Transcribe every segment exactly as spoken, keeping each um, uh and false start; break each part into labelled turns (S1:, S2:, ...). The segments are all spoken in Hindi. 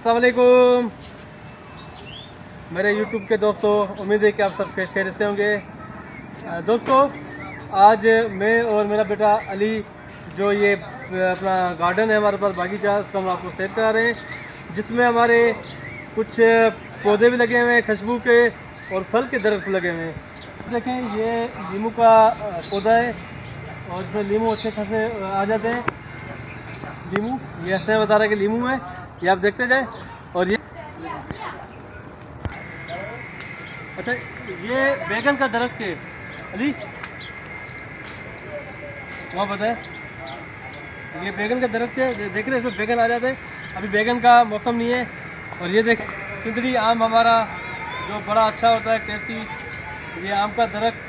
S1: अस्सलाम वालेकुम मेरे यूट्यूब के दोस्तों, उम्मीद है कि आप सब खैरियत से होंगे। दोस्तों, आज मैं और मेरा बेटा अली जो ये अपना गार्डन है हमारे पास बागीचा, उसको हम आपको शेयर करा रहे हैं, जिसमें हमारे कुछ पौधे भी लगे हुए हैं खुशबू के और फल के दरख्त लगे हुए हैं। देखें, ये लीमू का पौधा है और इसमें लीमू अच्छे खासे आ जाते हैं। लीमू ये ऐसे बता रहा है कि लीमू है, ये आप देखते जाए। और ये अच्छा, ये बैगन का दरख्त है अली, वहाँ बताए, ये बैगन का दरख्त है। देख रहे हैं, इसमें बैगन आ जाते हैं। अभी बैगन का मौसम नहीं है। और ये देख, सिंदरी आम हमारा जो बड़ा अच्छा होता है, टेस्टी, ये आम का दरख्त।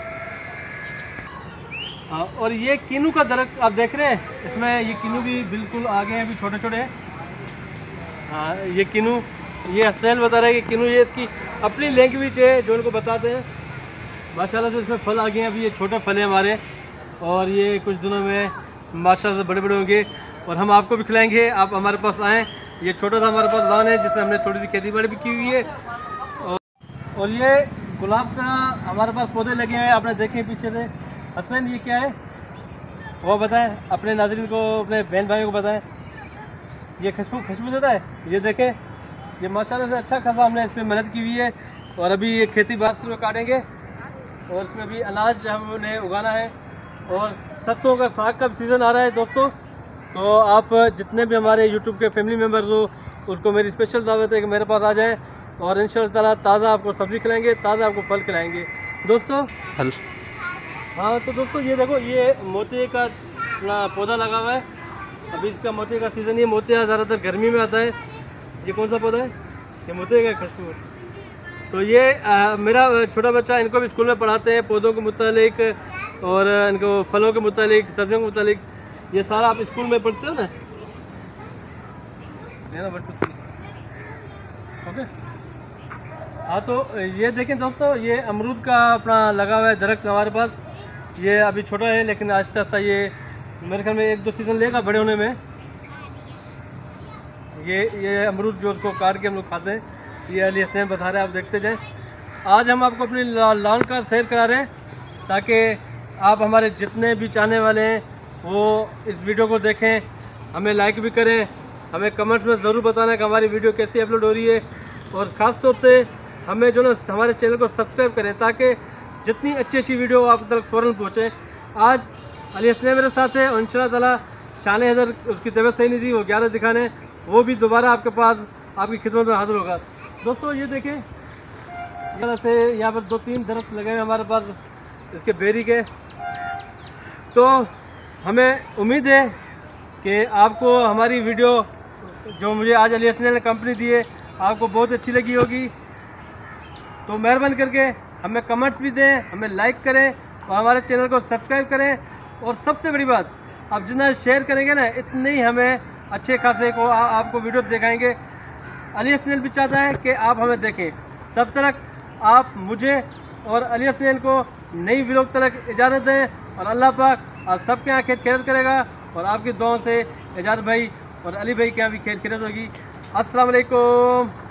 S1: हाँ, और ये किन्नू का दरख्त आप देख रहे हैं, इसमें ये किन्नू भी बिल्कुल आगे हैं, अभी छोटे छोटे हैं। हाँ, ये किन्नू, ये हसनैन बता रहा है कि किन्नू ये इसकी अपनी लैंग्वेज है जो उनको बताते हैं। माशाल्लाह से इसमें फल आ गए हैं। अभी ये छोटे फल हैं हमारे, और ये कुछ दिनों में माशाल्लाह से बड़े बड़े होंगे और हम आपको भी खिलाएंगे। आप हमारे पास आएँ। ये छोटा सा हमारे पास लॉन है जिसमें हमने थोड़ी सी खेती बाड़ी भी की हुई है। और, और ये गुलाब का हमारे पास पौधे लगे हैं, आपने देखे पीछे से। हसनैन, ये क्या है वो बताएं, अपने नाज़रीन को, अपने बहन भाइयों को बताएं। ये खुशबू खुशबू देता है। ये देखें, ये माशाल्लाह से अच्छा खासा हमने इस पर मेहनत की हुई है। और अभी ये खेती बाड़ी में काटेंगे और इसमें भी अनाज हमने उगाना है। और सरसों का साग का सीज़न आ रहा है दोस्तों, तो आप जितने भी हमारे यूट्यूब के फैमिली मेम्बर्स हो, उसको मेरी स्पेशल दावत है कि मेरे पास आ जाएं और इंशाअल्लाह ताला ताज़ा आपको सब्ज़ी खिलाएंगे, ताज़ा आपको फल खिलाएंगे दोस्तों। फल, हाँ, तो दोस्तों ये देखो, ये मोतिये का अपना पौधा लगा हुआ है। अभी इसका मोतिये का सीज़न, ये मोतिया ज़्यादातर गर्मी में आता है। ये कौन सा पौधा है? ये मोतिये का खुशबू। तो ये आ, मेरा छोटा बच्चा, इनको भी स्कूल में पढ़ाते हैं पौधों के मुतालिक और इनको फलों के मुतालिक, सब्जियों के मुतालिक। ये सारा आप स्कूल में पढ़ते हो ना? ओके, हाँ, तो ये देखें दोस्तों, ये अमरूद का अपना लगा हुआ है दरख्त हमारे पास। ये अभी छोटा है, लेकिन आहिस्ता आहिस्ता ये मेरे ख्याल में एक दो सीज़न लेगा बड़े होने में। ये ये अमरूद जो उसको काट के हम लोग खाते हैं, ये अली हसनैन बता रहे हैं, आप देखते जाएं। आज हम आपको अपनी लॉन का शेयर करा रहे हैं ताकि आप हमारे जितने भी चाहने वाले हैं वो इस वीडियो को देखें, हमें लाइक भी करें, हमें कमेंट्स में ज़रूर बताना कि हमारी वीडियो कैसी अपलोड हो रही है। और ख़ास तौर से हमें जो ना हमारे चैनल को सब्सक्राइब करें ताकि जितनी अच्छी अच्छी वीडियो आप तक फ़ौरन पहुँचे। आज अली हसनैन मेरे साथ है और इंशाअल्लाह ताला शान हैदर, उसकी तबीयत सही नहीं थी, वो ग्यारह दिखाने, वो भी दोबारा आपके पास आपकी खिदमत में हाजिर होगा। दोस्तों ये देखें, यहाँ से यहाँ पर दो तीन दरख्त लगे हैं हमारे पास इसके बेरी के। तो हमें उम्मीद है कि आपको हमारी वीडियो जो मुझे आज अली हसनैन ने कंपनी दी है, आपको बहुत अच्छी लगी होगी। तो मेहरबानी करके हमें कमेंट्स भी दें, हमें लाइक करें और हमारे चैनल को सब्सक्राइब करें। और सबसे बड़ी बात, आप जितना शेयर करेंगे ना, इतने ही हमें अच्छे खासे को आ, आपको वीडियो दिखाएंगे। अली हसनैन भी चाहता है कि आप हमें देखें। तब तक आप मुझे और अली हसनैन को नई वीडियो तक इजाज़त दें और अल्लाह पाक आप सबके यहाँ खैर खैरत करेगा और आपकी दुआओं से एजाज भाई और अली भाई के यहाँ भी खैर खैरत होगी। अस्सलाम वालेकुम।